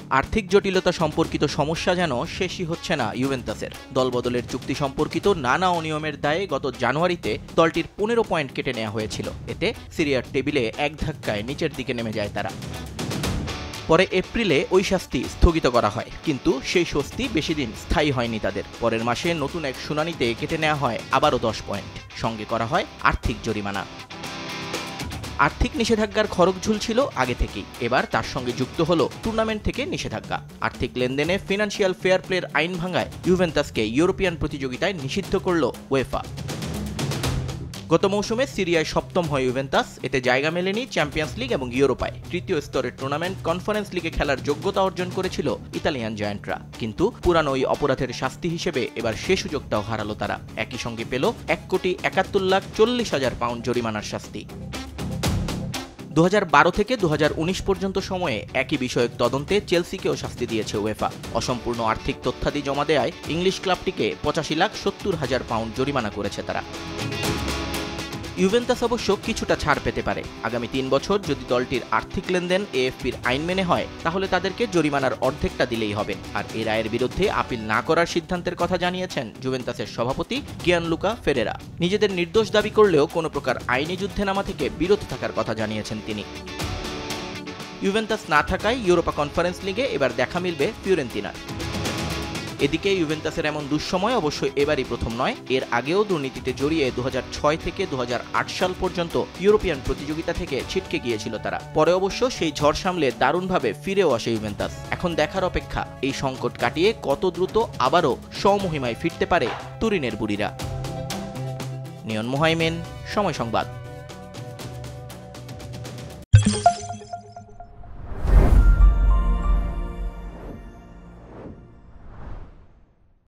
আর্থিক জটিলতা সম্পর্কিত সমস্যা যেন শেষই হচ্ছে না ইউভেন্টাসের। দলবদলের চুক্তি সম্পর্কিত নানা অনিয়মের দায়ে গত জানুয়ারিতে দলটির 15 পয়েন্ট কেটে নেওয়া হয়েছিল। এতে সিরিয়ার টেবিলে এক ধাক্কায় নিচের দিকে নেমে যায় তারা। পরে এপ্রিলে ওই শাস্তি স্থগিত করা হয়, কিন্তু সেই স্বস্তি বেশি দিন স্থায়ী হয়নি তাদের। পরের মাসে নতুন এক শুনানিতে কেটে নেওয়া হয় আবারও 10 পয়েন্ট, সঙ্গে করা হয় আর্থিক জরিমানা। আর্থিক নিষেধাজ্ঞার খরচ ঝুলছিল আগে থেকেই, এবার তার সঙ্গে যুক্ত হলো টুর্নামেন্ট থেকে নিষেধাজ্ঞা। আর্থিক লেনদেনে ফিনান্সিয়াল ফেয়ার প্লের আইন ভাঙায় ইউভেন্টাসকে ইউরোপিয়ান প্রতিযোগিতায় নিষিদ্ধ করল ওয়েফা। গত মৌসুমে সিরিয়ায় সপ্তম হয় ইউভেন্টাস, এতে জায়গা মেলেনি চ্যাম্পিয়ন্স লিগ এবং ইউরোপায়। তৃতীয় স্তরের টুর্নামেন্ট কনফারেন্স লিগে খেলার যোগ্যতা অর্জন করেছিল ইতালিয়ান জায়ান্টরা, কিন্তু পুরানো ওই অপরাধের শাস্তি হিসেবে এবার সে সুযোগটাও হারালো তারা। একই সঙ্গে পেল 1,71,40,000 পাউন্ড জরিমানার শাস্তি। 2012 থেকে 2019 পর্যন্ত সময়ে একই বিষয়ক তদন্তে চেলসিকেও শাস্তি দিয়েছে ওয়েফা। অসম্পূর্ণ আর্থিক তথ্যাদি জমা দেয়ায় ইংলিশ ক্লাবটিকে 85,70,000 পাউন্ড জরিমানা করেছে তারা। ইউভেন্টাস অবশ্য কিছুটা ছাড় পেতে পারে। আগামী 3 বছর যদি দলটির আর্থিক লেনদেন এএফপির আইন মেনে হয়, তাহলে তাদেরকে জরিমানার অর্ধেকটা দিলেই হবে। আর এই রায়ের বিরুদ্ধে আপিল না করার সিদ্ধান্তের কথা জানিয়েছেন জুভেন্টাসের সভাপতি গিয়ানলুকা ফেরেরা। নিজেদের নির্দোষ দাবি করলেও কোনো প্রকার আইনি যুদ্ধে নামা থেকে বিরত থাকার কথা জানিয়েছেন তিনি। ইউভেন্টাস না থাকায় ইউরোপা কনফারেন্স লিগে এবার দেখা মিলবে ফিওরেন্তিনার। এদিকে ইউভেন্টাসের এমন দুঃসময় অবশ্য এবারই প্রথম নয়। এর আগেও দুর্নীতিতে জড়িয়ে 2006 থেকে 2008 সাল পর্যন্ত ইউরোপিয়ান প্রতিযোগিতা থেকে ছিটকে গিয়েছিল তারা। পরে অবশ্য সেই ঝড় সামলে দারুণভাবে ফিরেও আসে ইউভেন্টাস। এখন দেখার অপেক্ষা এই সংকট কাটিয়ে কত দ্রুত আবারও স্বমহিমায় ফিরতে পারে তুরিনের বুড়িরা। নিয়ন মোহাইমেন, সময় সংবাদ।